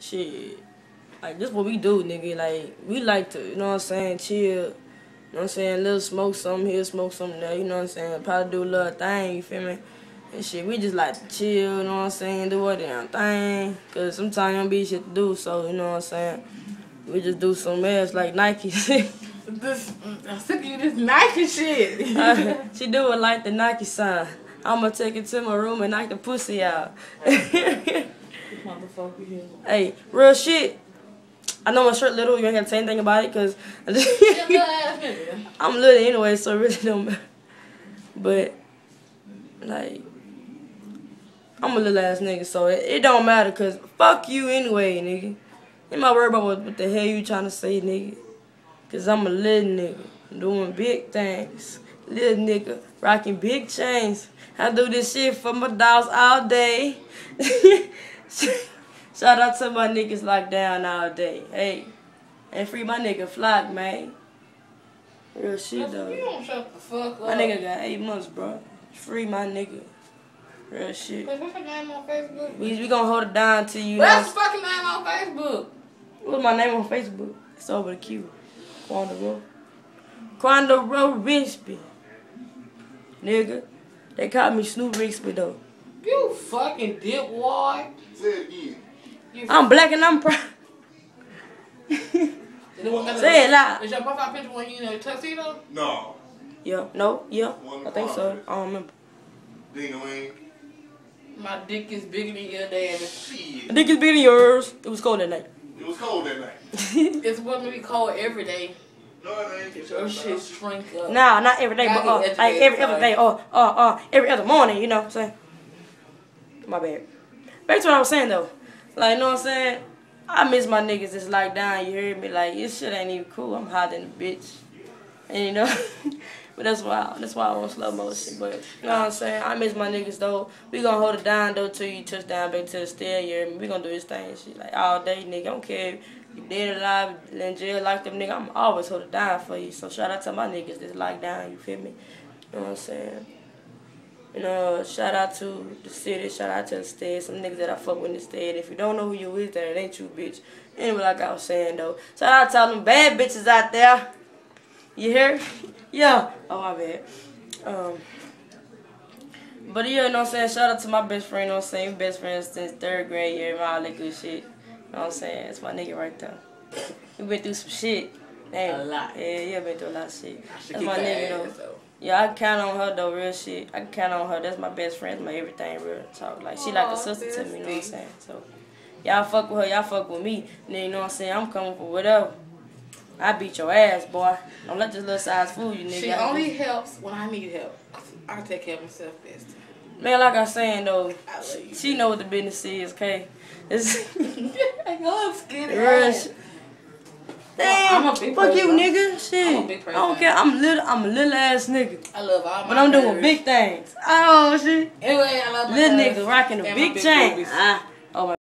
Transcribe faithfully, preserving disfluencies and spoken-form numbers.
shit. Like, this what we do, nigga. Like, we like to, you know what I'm saying, chill. You know what I'm saying? Little smoke something here, smoke something there, you know what I'm saying? Probably do a little thing, you feel me? And shit, we just like to chill, you know what I'm saying? Do our damn thing. Cause sometimes don't be shit to do, so, you know what I'm saying? We just do some else like Nike shit. This, I'm sick of you, this Nike shit. uh, she do it like the Nike sign. I'ma take it to my room and knock the pussy out. Motherfucker here. Hey, real shit. I know my shirt little, you ain't gotta say anything about it, cause I'm little anyway, so it really don't matter. But, like, I'm a little ass nigga, so it, it don't matter, cause fuck you anyway, nigga. Ain't my worry about what, what the hell you trying to say, nigga. Cause I'm a little nigga, doing big things. Little nigga, rocking big chains. I do this shit for my dogs all day. Shout out to my niggas locked down all day. Hey, and free my nigga Flock, man. Real shit, though. You don't shut the fuck up. My nigga got eight months, bro. Free my nigga. Real shit. What's your name on Facebook? We, we gonna hold it down to you. What's your fucking name on Facebook? What's my name on Facebook? It's over the Q. Quando Rowe. Quando Rowe Rixby. Nigga. They call me Snoop Rixby, though. You fucking dipwad. Say it again. You I'm black and I'm proud. Say it loud. Is your profile picture when you in a tuxedo? No. Yeah, no, yeah. I think so. I don't remember. Ding-a-ling. My dick is bigger than your daddy. Shit. I think it's bigger than yours. It was cold that night. It was cold that night. It's supposed to be cold every day. No, it ain't. Your shit shrink up. Nah, not every day, but uh, like every other day, or uh, uh, every other morning, you know what I'm saying? My bad. Back to what I was saying, though. Like, you know what I'm saying? I miss my niggas that's locked down, you heard me? Like, this shit ain't even cool. I'm hot in the bitch. And, you know? But that's why, that's why I want slow motion. But, you know what I'm saying? I miss my niggas, though. We gonna hold it down, though, till you touch down back to the stair, you hear me? We gonna do this thing and shit, like, all day, nigga. I don't care if you dead or alive, in jail, like them, nigga. I'm always hold it down for you. So, shout out to my niggas that's locked down, you feel me? You know what I'm saying? You know, shout out to the city, shout out to the state, some niggas that I fuck with in the state. If you don't know who you is, then it ain't you, bitch. Anyway, like I was saying, though. Shout out to all them bad bitches out there. You hear? Yeah. Oh, my bad. Um, but, yeah, you know what I'm saying? Shout out to my best friend, you know what I'm saying? We best friends since third grade year, all that good shit. You know what I'm saying? That's my nigga right there. We been through some shit. Damn. A lot. Yeah, yeah, been through a lot of shit. That's my my nigga, though. though. Yeah, I can count on her though, real shit. I can count on her. That's my best friend, my everything, real talk. Like, she like a sister to me, you know what I'm saying? So, y'all fuck with her, y'all fuck with me. And then, you know what I'm saying? I'm coming for whatever. I beat your ass, boy. Don't let this little size fool you, nigga. She only helps when I need help. I can take care of myself best. Man, like I was saying though, I love you. she know what the business is, okay? It's I love skinny real ass. shit. Damn, I'm a big fuck person. you, nigga. Shit. I'm a big I person. don't care. I'm little. I'm a little ass nigga. I love all my But I'm doing curves. big things. Oh shit. Anyway, I love my Little curves nigga rocking a and my big big chain. boobies. Ah. Oh my.